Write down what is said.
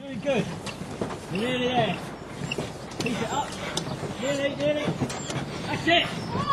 Very good. You're nearly there. Keep it up. Nearly, nearly. That's it.